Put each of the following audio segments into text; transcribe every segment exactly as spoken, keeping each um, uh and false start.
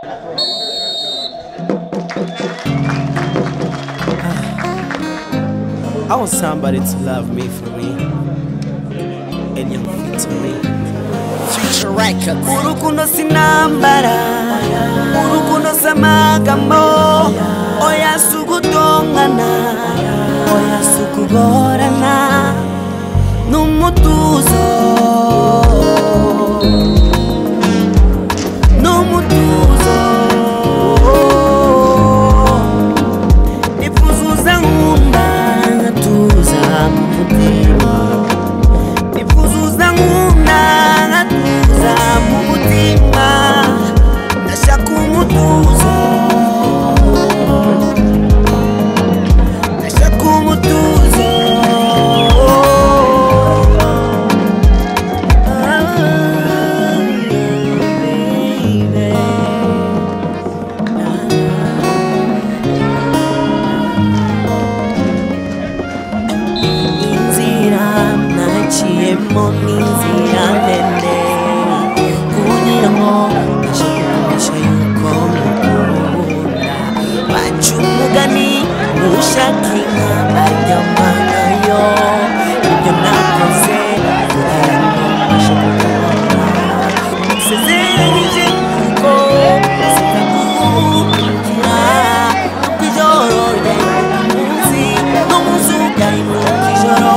I want somebody to love me for me, and you're fit to me. Future Records. Urukundo sinambara, urukundo samagamo, oya sugutongana, oya sukugorana, numutuzo, numutuzo. Nifuzuza ngunda ngatuza mumutima, nifuzuza ngunda ngatuza mumutima, ndashaka umutuzo, ndashaka umutuzo. Inzira ndende kugira ngo mbashe kukumenyesha yuko mukunda, baca umugani ushaka inka aryama nayo, ibyo nakoze kugira ngo mbashe kukubona, nsezeranyije yuko sitagukurikira ijoro ryahinduka umunsi n'umunsi ugahinduka ijoro.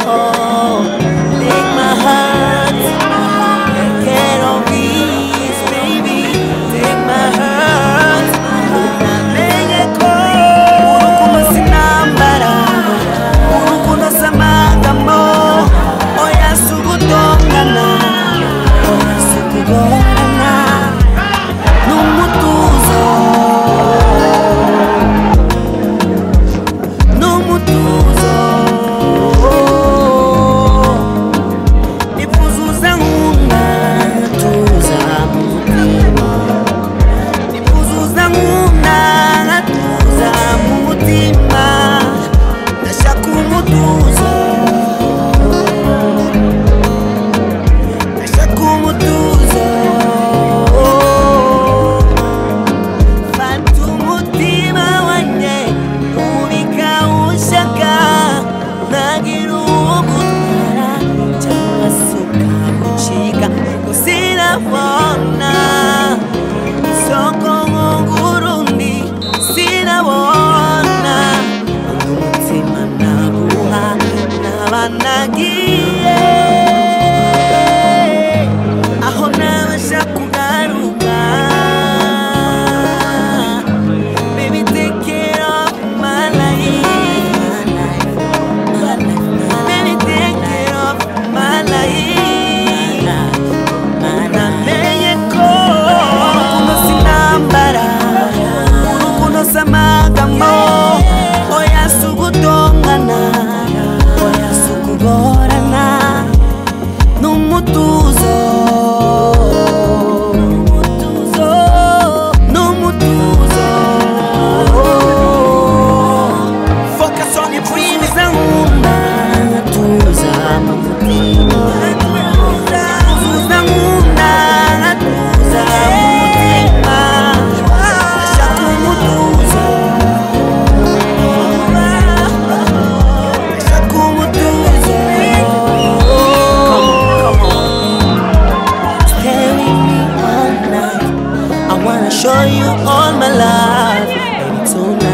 Show you all my love, baby,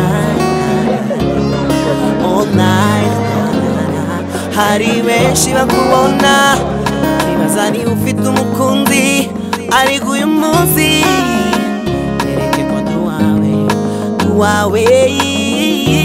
tonight, all night. Hari benshi bakubona kibaza ni ufite umukunzi, ariko uyu munsi nereke ko ndi uwawe, ndi uwawe.